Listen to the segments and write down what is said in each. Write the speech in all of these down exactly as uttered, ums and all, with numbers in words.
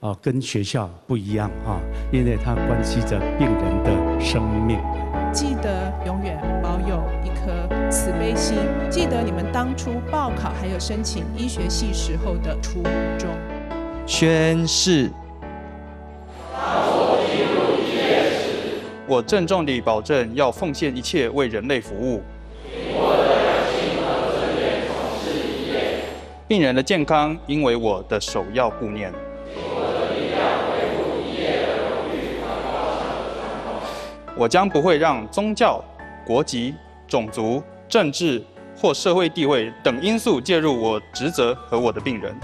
哦，跟学校不一样啊，因为它关系着病人的生命。 记得永远保有一颗慈悲心，记得你们当初报考还有申请医学系时候的初衷。 宣誓。 我郑重地保证，要奉献一切为人类服务。病人的健康应为我的首要顾念。我将不会让宗教、国籍、种族、政治或社会地位等因素介入我职责和我的病人。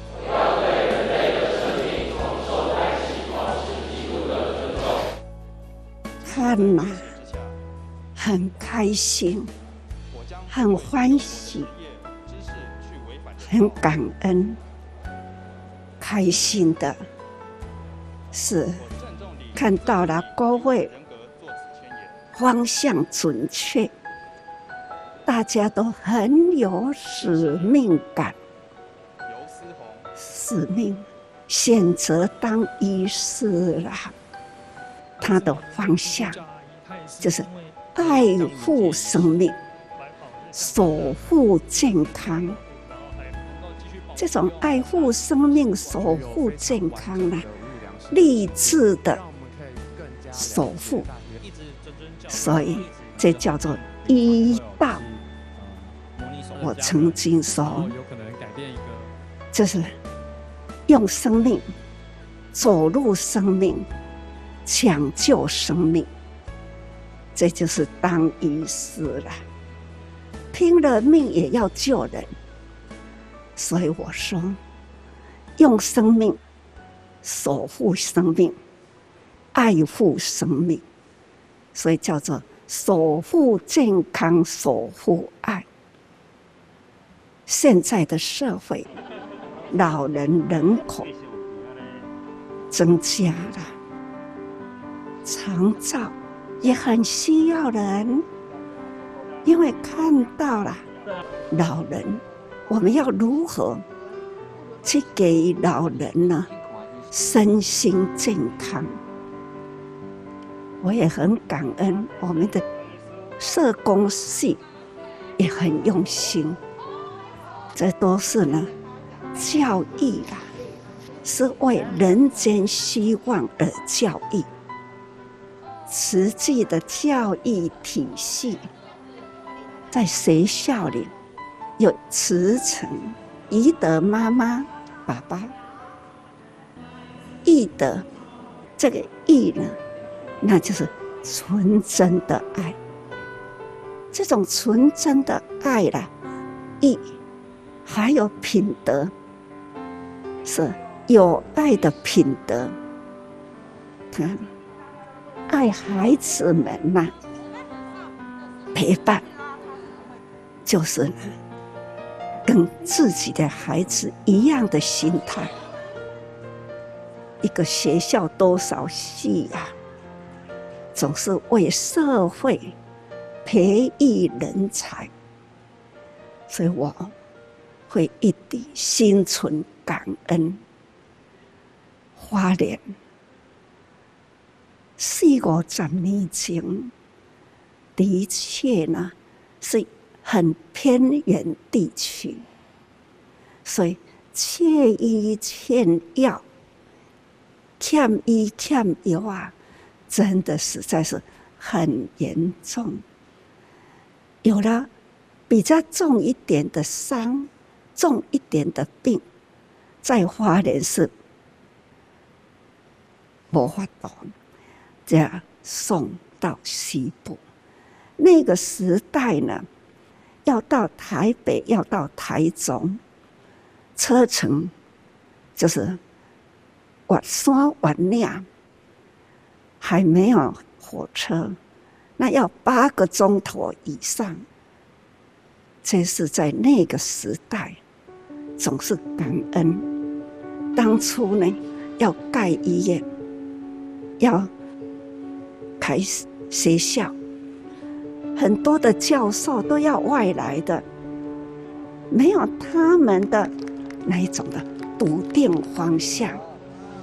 看嘛，很开心，很欢喜，很感恩，开心的是看到了各位方向准确，大家都很有使命感，使命选择当医师啦。他的方向就是爱护生命，守护健康。这种爱护生命、守护健康呢，励志的守护，所以这叫做医道。我曾经说，就是用生命走入生命，抢救生命，这就是当医师了。拼了命也要救人，所以我说，用生命守护生命，爱护生命，所以叫做守护健康，守护爱。现在的社会，老人人口增加了，长照也很需要人，因为看到了老人，我们要如何去给老人呢身心健康？我也很感恩我们的社工系也很用心，这都是呢教育啦，是为人间希望而教育。实际的教育体系，在学校里有慈诚、宜德妈妈、爸爸，义德，这个义呢，那就是纯真的爱。这种纯真的爱啦，义还有品德，是有爱的品德。看。爱孩子们呐、啊，陪伴就是跟自己的孩子一样的心态。一个学校多少系啊，总是为社会培育人才，所以我会一直心存感恩。花莲四五十年前，的确呢是很偏远地区，所以缺医欠药、欠医欠药啊，真的实在是很严重。有了比较重一点的伤、重一点的病，在花莲是没法度。这样送到西部，那个时代呢，要到台北，要到台中，车程就是越山越岭，还没有火车，那要八个钟头以上。这是在那个时代，总是感恩。当初呢，要盖医院，要开学校，很多的教授都要外来的，没有他们的那一种的笃定方向，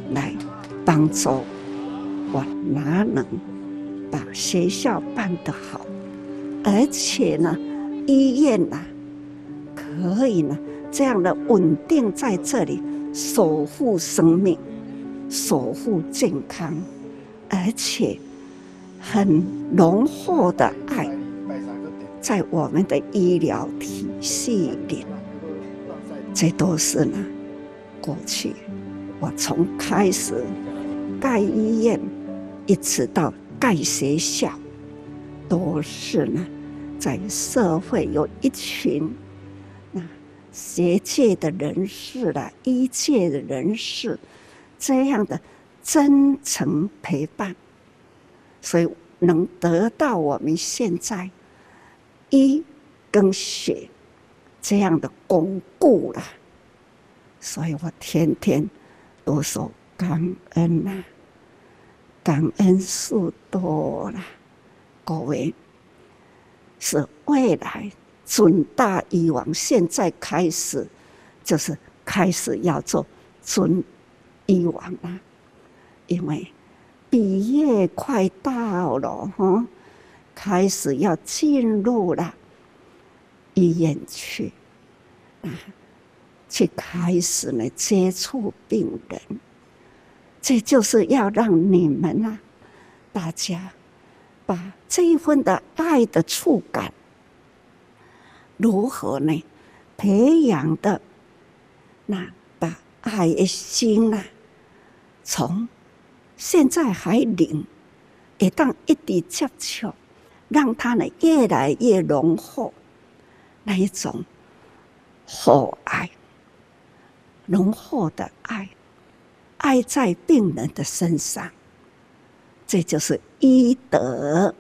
来帮助我，哪能把学校办得好？而且呢，医院啊，可以呢这样的稳定在这里，守护生命，守护健康，而且很浓厚的爱，在我们的医疗体系里，这都是呢过去我从开始盖医院，一直到盖学校，都是呢在社会有一群那学界的人士啦、医界的人士这样的真诚陪伴，所以能得到我们现在医跟学这样的巩固了。所以我天天都说感恩啊，感恩事多了。各位，是未来准大医王，现在开始就是开始要做准医王了，因为毕业快到了哈，开始要进入了医院去啊，去开始呢接触病人，这就是要让你们啊，大家把这一份的爱的触感，如何呢培养的，那把爱的心啊，从现在还零，也当一直接触，让它呢越来越浓厚，那一种厚爱，浓厚的爱，爱在病人的身上，这就是医德。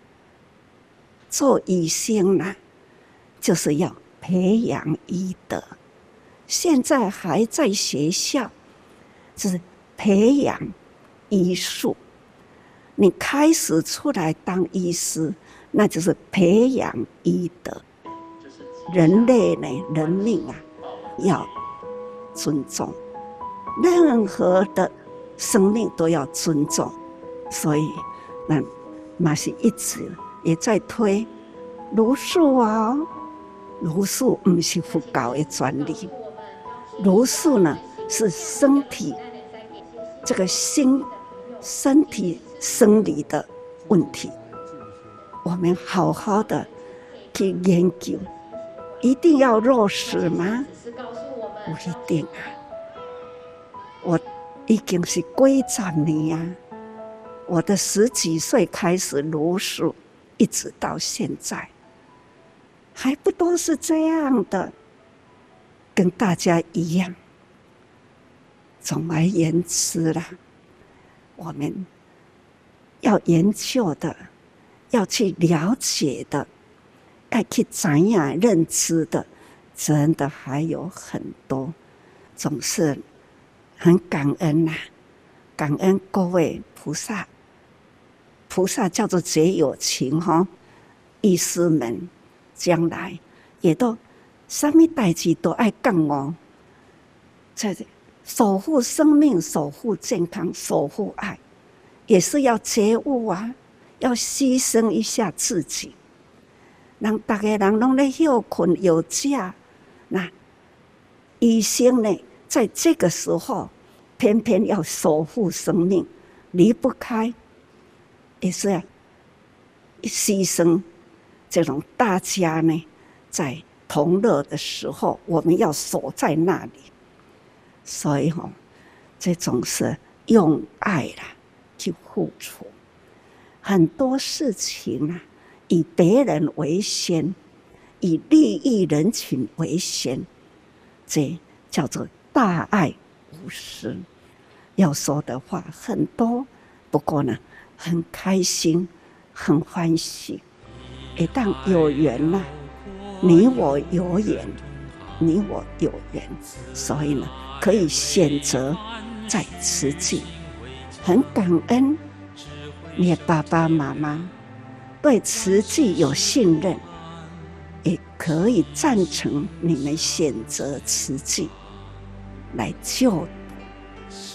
做医生啊，就是要培养医德。现在还在学校，就是培养医术。你开始出来当医师，那就是培养医德。人类呢，人命啊，要尊重，任何的生命都要尊重。所以，那嘛是一直也在推茹素啊，茹素不是佛教的专利，茹素呢是身体这个心身体生理的问题，我们好好的去研究，一定要落实吗？不一定啊，我已经是几十年啊。我的十几岁开始茹素，一直到现在，还不都是这样的，跟大家一样。总而言之啦，我们要研究的，要去了解的，要去怎样认知的，真的还有很多，总是很感恩呐、啊，感恩各位菩萨。菩萨叫做结有情哈，医师们将来也都什么代志都爱讲哦，在守护生命、守护健康、守护爱，也是要觉悟啊，要牺牲一下自己，让大家人拢在休困有假，那医生呢，在这个时候偏偏要守护生命，离不开。也是啊，牺牲这种大家呢，在同乐的时候，我们要守在那里。所以哈、哦，这种是用爱啦去付出，很多事情啊，以别人为先，以利益人群为先，这叫做大爱无私。要说的话很多，不过呢。很开心，很欢喜，一旦有缘啦、啊，你我有缘，你我有缘，所以呢，可以选择在慈济，很感恩你的爸爸妈妈对慈济有信任，也可以赞成你们选择慈济来救度。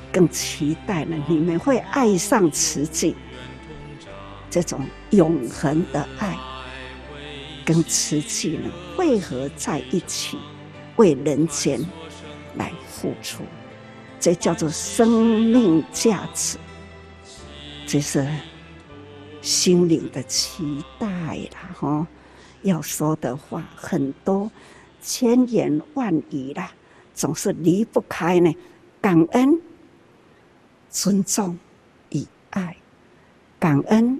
更期待呢，你们会爱上慈济，这种永恒的爱，跟慈济呢汇合在一起，为人间来付出，这叫做生命价值，这是心灵的期待啦，哈！要说的话很多，千言万语啦，总是离不开呢感恩、尊重与爱。感恩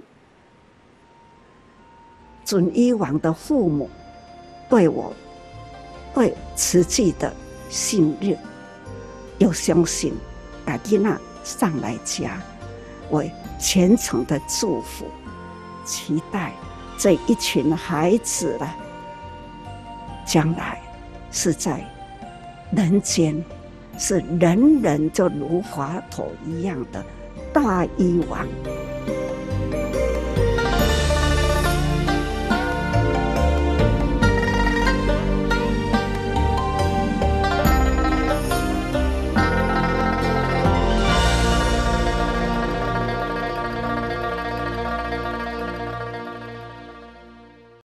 准以往的父母对我、对慈济的信任，又相信把囡仔上来家，为虔诚的祝福，期待这一群孩子啦，将来是在人间，是人人就如华佗一样的大医王。